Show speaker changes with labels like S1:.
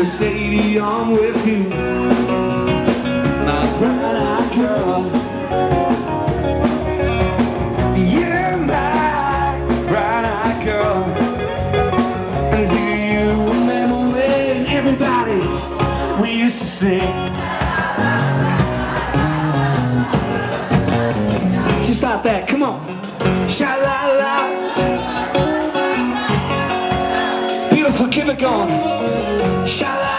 S1: Sadie, I'm with you, my brown-eyed girl. You're my brown-eyed girl. And do you remember when everybody we used to sing? Just like that, come on. Sha-la-la. Beautiful, keep it going. Sha-la.